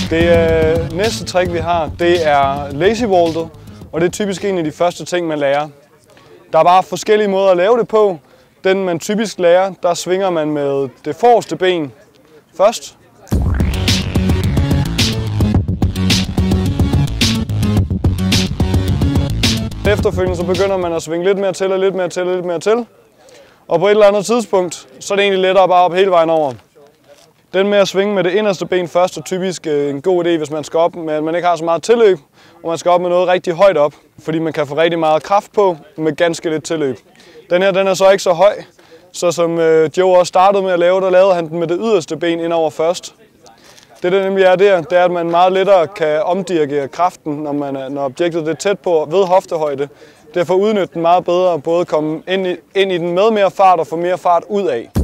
Det næste trick, vi har, det er lazy vaultet, og det er typisk en af de første ting, man lærer. Der er bare forskellige måder at lave det på. Den, man typisk lærer, der svinger man med det forreste ben først. Efterfølgende så begynder man at svinge lidt mere til og lidt mere til og lidt mere til. Og på et eller andet tidspunkt, så er det egentlig lettere bare op hele vejen over. Den med at svinge med det inderste ben først er typisk en god idé, hvis man skal op med, at man ikke har så meget tilløb, og man skal op med noget rigtig højt op, fordi man kan få rigtig meget kraft på med ganske lidt tilløb. Den her, den er så ikke så høj, så som Joe også startede med at lave, der lavede han den med det yderste ben indover først. Det der nemlig er der, det er, at man meget lettere kan omdirigere kraften, når objektet er tæt på ved hoftehøjde. Derfor udnytte den meget bedre og både komme ind i den med mere fart og få mere fart ud af.